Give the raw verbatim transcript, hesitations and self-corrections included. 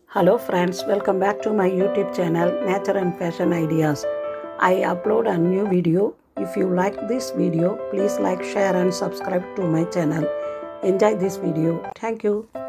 Hello friends, welcome back to my YouTube channel Nature and Fashion Ideas. I upload a new video. If you like this video, please like, share and subscribe to my channel. Enjoy this video. Thank you.